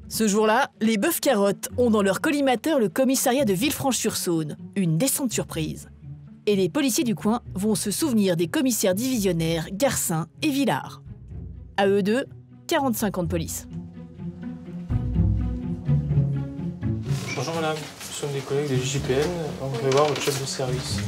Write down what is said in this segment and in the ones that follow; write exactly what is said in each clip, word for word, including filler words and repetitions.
Ce jour-là, les bœufs carottes ont dans leur collimateur le commissariat de Villefranche-sur-Saône. Une descente surprise. Et les policiers du coin vont se souvenir des commissaires divisionnaires Garcin et Villard. À eux deux, quarante-cinq ans de police. Bonjour madame, nous sommes des collègues de l'I G P N, on voudrait voir votre chef de service.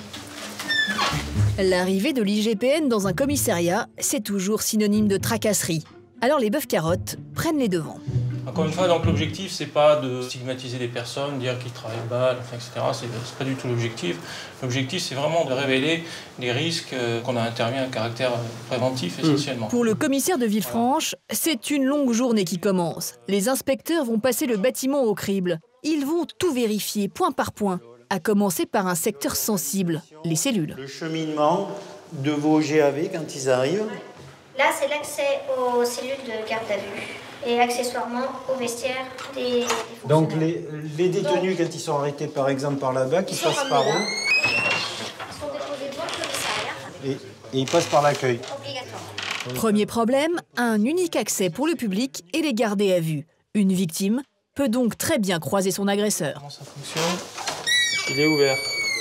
L'arrivée de l'I G P N dans un commissariat, c'est toujours synonyme de tracasserie. Alors les bœufs carottes prennent les devants. Encore une fois, donc l'objectif, c'est pas de stigmatiser des personnes, dire qu'ils travaillent mal, enfin, et cetera. C'est pas du tout l'objectif. L'objectif, c'est vraiment de révéler les risques qu'on a intervenu à caractère préventif, essentiellement. Pour le commissaire de Villefranche, c'est une longue journée qui commence. Les inspecteurs vont passer le bâtiment au crible. Ils vont tout vérifier, point par point, à commencer par un secteur sensible, les cellules. Le cheminement de vos G A V quand ils arrivent. Là, c'est l'accès aux cellules de garde à vue et accessoirement au vestiaire des, des Donc les, les détenus, Donc, quand ils sont arrêtés par exemple par là-bas, qui passent par où? Ils sont déposés devant le commissariat. Et, et ils passent par l'accueil. Obligatoirement. Premier problème, un unique accès pour le public et les garder à vue. Une victime peut donc très bien croiser son agresseur. Comment ça fonctionne? Il est ouvert.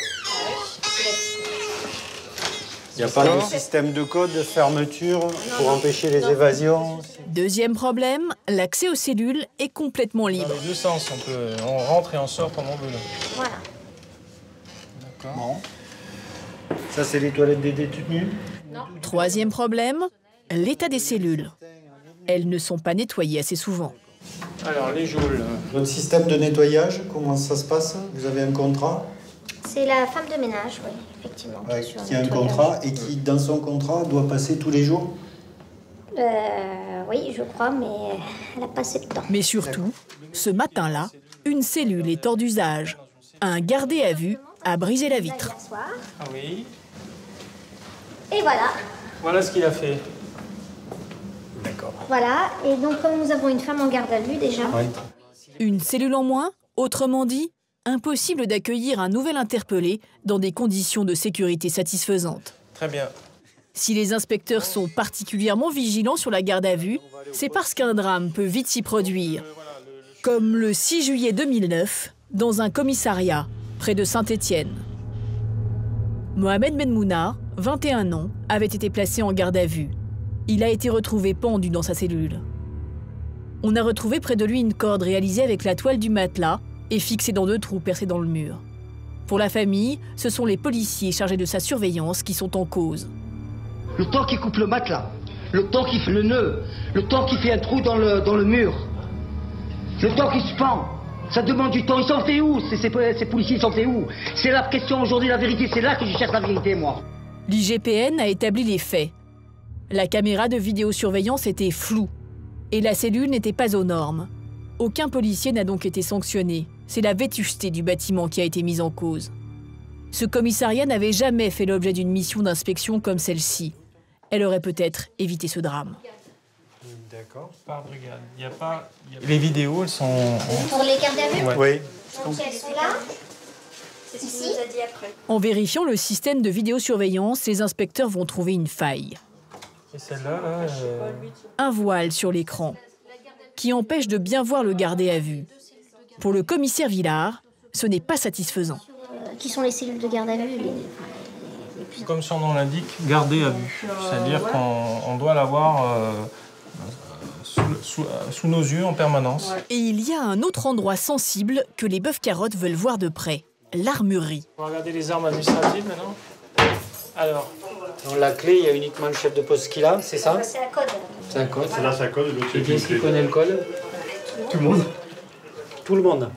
Il n'y a pas de système de code, de fermeture pour empêcher les évasions. Deuxième problème, l'accès aux cellules est complètement libre. Dans les deux sens, on, peut, on rentre et on sort comme on veut. Voilà. D'accord. Bon. Ça, c'est les toilettes des détenus. Non. Troisième problème, l'état des cellules. Elles ne sont pas nettoyées assez souvent. Alors, les geôles. Votre système de nettoyage, comment ça se passe? Vous avez un contrat? C'est la femme de ménage, oui, effectivement. Ouais, qui, qui a un contrat et qui, dans son contrat, doit passer tous les jours? Euh, oui, je crois, mais elle a passé le temps. Mais surtout, ce matin-là, une cellule est hors d'usage. Un gardé à vue a brisé la vitre. Ah oui. Et voilà. Voilà ce qu'il a fait. D'accord. Voilà, et donc comme nous avons une femme en garde à vue déjà. Ouais. Une cellule en moins, autrement dit, impossible d'accueillir un nouvel interpellé dans des conditions de sécurité satisfaisantes. Très bien. Si les inspecteurs sont particulièrement vigilants sur la garde à vue, c'est parce qu'un drame peut vite s'y produire. Comme le six juillet deux mille neuf, dans un commissariat, près de Saint-Étienne. Mohamed Benmouna, vingt et un ans, avait été placé en garde à vue. Il a été retrouvé pendu dans sa cellule. On a retrouvé près de lui une corde réalisée avec la toile du matelas et fixée dans deux trous percés dans le mur. Pour la famille, ce sont les policiers chargés de sa surveillance qui sont en cause. Le temps qui coupe le matelas, le temps qui fait le nœud, le temps qui fait un trou dans le, dans le mur, le temps qui se pend, ça demande du temps. Ils sont faits où, ces, ces, ces policiers, ils sont faits où? C'est la question aujourd'hui, la vérité, c'est là que je cherche la vérité, moi. L'I G P N a établi les faits. La caméra de vidéosurveillance était floue et la cellule n'était pas aux normes. Aucun policier n'a donc été sanctionné. C'est la vétusté du bâtiment qui a été mise en cause. Ce commissariat n'avait jamais fait l'objet d'une mission d'inspection comme celle-ci. Elle aurait peut-être évité ce drame. D'accord. Par brigade. Il y a pas. Il y a... Les vidéos, elles sont. Pour les gardes à vue? Ouais. Oui. Donc elles sont là. C'est ce qu'il nous a dit après. En vérifiant le système de vidéosurveillance, les inspecteurs vont trouver une faille. Et celle-là, là. Euh... Un voile sur l'écran qui empêche de bien voir le gardé à vue. Pour le commissaire Villard, ce n'est pas satisfaisant. Euh, qui sont les cellules de garde à vue? les, les, les plus... Comme son nom l'indique, garder à vue. C'est-à-dire qu'on on doit l'avoir euh, sous, sous, sous nos yeux en permanence. Et il y a un autre endroit sensible que les bœufs carottes veulent voir de près, l'armurerie. On va regarder les armes administratives maintenant. Alors, Dans la clé, il y a uniquement le chef de poste qui l'a, c'est ça? C'est un code. C'est un code. C'est là sa code, l'autre c'est Qui est-ce qui une clé. connaît le code? Tout le monde. Tout le monde.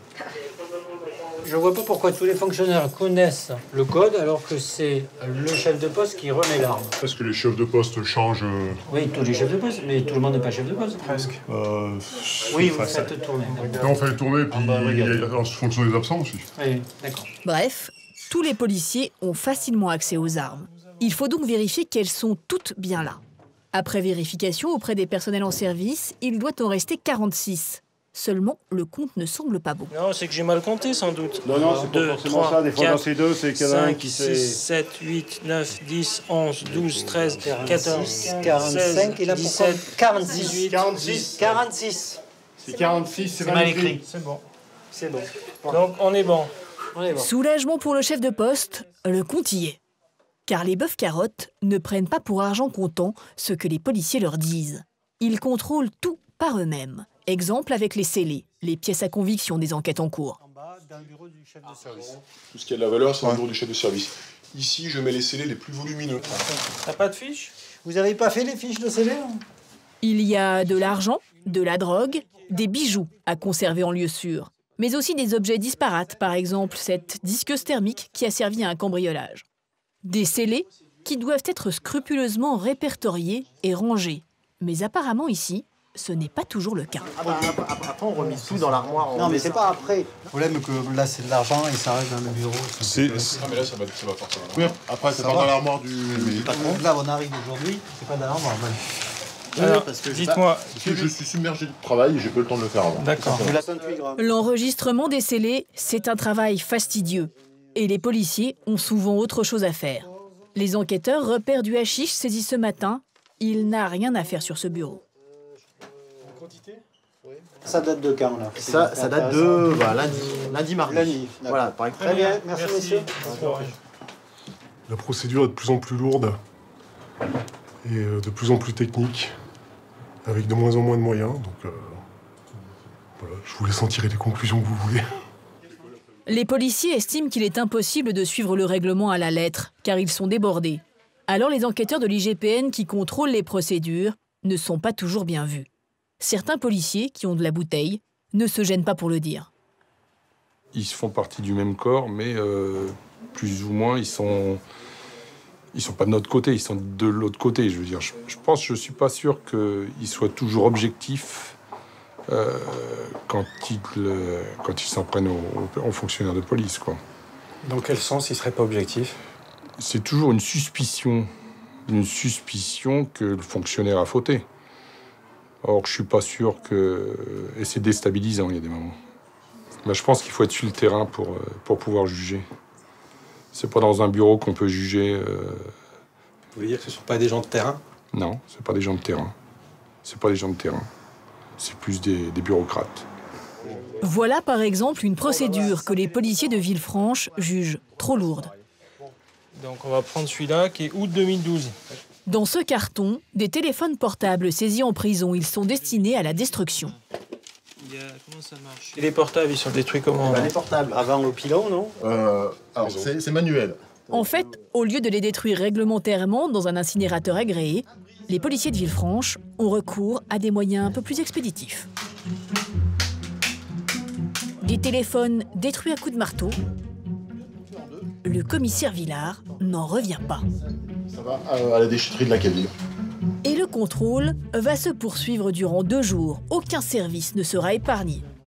Je vois pas pourquoi tous les fonctionnaires connaissent le code alors que c'est le chef de poste qui remet l'arme. Parce que les chefs de poste changent. euh, Oui, tous les chefs de poste, mais tout le monde n'est pas chef de poste. presque. euh, Oui, vous enfin, ça- faites tourner. Là, on fait le tourner, puis Ah bah, il y regarde. a en fonction des absents aussi. Oui, d'accord. Bref, tous les policiers ont facilement accès aux armes. Il faut donc vérifier qu'elles sont toutes bien là. Après vérification auprès des personnels en service, il doit en rester quarante-six. Seulement, le compte ne semble pas beau. Non, c'est que j'ai mal compté sans doute. Non, non, c'est pas forcément ça. Des fois, dans ces deux, c'est qu'il y en a un qui six, sait. sept, huit, neuf, dix, onze, douze, treize, quatorze, quarante-cinq, il a pourquoi dix-sept, quarante-six. dix-huit, quarante-six. quarante-six. C'est quarante-six, c'est mal écrit. C'est bon. C'est bon. Donc on est bon. On est bon. Soulagement pour le chef de poste, le compte y est. Car les bœufs carottes ne prennent pas pour argent comptant ce que les policiers leur disent. Ils contrôlent tout par eux-mêmes. Exemple avec les scellés, les pièces à conviction des enquêtes en cours. En bas d'un bureau du chef de service. Tout ce qui a de la valeur, c'est un bureau du chef de service. Ici, je mets les scellés les plus volumineux. T'as pas de fiche? Vous avez pas fait les fiches de scellés? Il y a de l'argent, de la drogue, des bijoux à conserver en lieu sûr, mais aussi des objets disparates, par exemple cette disqueuse thermique qui a servi à un cambriolage. Des scellés qui doivent être scrupuleusement répertoriés et rangés. Mais apparemment ici, ce n'est pas toujours le cas. Ah bah, après, on remet tout dans l'armoire. Non, mais c'est pas après. Le problème est que là, c'est de l'argent et ça reste dans le bureau. C'est... Non, mais là, ça va, ça va forcément. Oui, après, c'est pas dans l'armoire du patron. Là, on arrive aujourd'hui, c'est pas dans l'armoire. Alors, dites-moi... Je, je suis submergé de travail et j'ai pas le temps de le faire avant. D'accord. L'enregistrement des scellés, c'est un travail fastidieux. Et les policiers ont souvent autre chose à faire. Les enquêteurs repèrent du hashish saisi ce matin. Il n'a rien à faire sur ce bureau. Ça date de quand, là? Ça, ça date de bah, lundi, lundi, mardi. Lundi, voilà, par exemple. Très bien, merci, merci messieurs. La procédure est de plus en plus lourde et de plus en plus technique, avec de moins en moins de moyens. Donc, euh, voilà, je vous laisse en tirer les conclusions que vous voulez. Les policiers estiment qu'il est impossible de suivre le règlement à la lettre, car ils sont débordés. Alors les enquêteurs de l'I G P N qui contrôlent les procédures ne sont pas toujours bien vus. Certains policiers, qui ont de la bouteille, ne se gênent pas pour le dire. Ils font partie du même corps, mais euh, plus ou moins, ils sont... Ils sont pas de notre côté, ils sont de l'autre côté, je veux dire. Je, je pense, je suis pas sûr qu'ils soient toujours objectifs euh, quand ils euh, quand ils s'en prennent aux, aux fonctionnaires de police, quoi. Dans quel sens ils seraient pas objectifs? C'est toujours une suspicion, une suspicion que le fonctionnaire a fauté. Or, je suis pas sûr que... Et c'est déstabilisant, il y a des moments. Mais je pense qu'il faut être sur le terrain pour, pour pouvoir juger. C'est pas dans un bureau qu'on peut juger... Euh... Vous voulez dire que ce sont pas des gens de terrain? Non, c'est pas des gens de terrain. C'est pas des gens de terrain. C'est plus des, des bureaucrates. Voilà par exemple une procédure que les policiers de Villefranche jugent trop lourde. Donc on va prendre celui-là qui est août deux mille douze. Dans ce carton, des téléphones portables saisis en prison, ils sont destinés à la destruction. Il y a... Comment ça marche? Et les portables, ils sont détruits comment? Bah, les portables, avant au pilon, non? euh, Alors, c'est manuel. En fait, au lieu de les détruire réglementairement dans un incinérateur agréé, les policiers de Villefranche ont recours à des moyens un peu plus expéditifs. Des téléphones détruits à coups de marteau. Le commissaire Villard n'en revient pas. Ça va à la déchetterie de l'Acadie. Et le contrôle va se poursuivre durant deux jours. Aucun service ne sera épargné.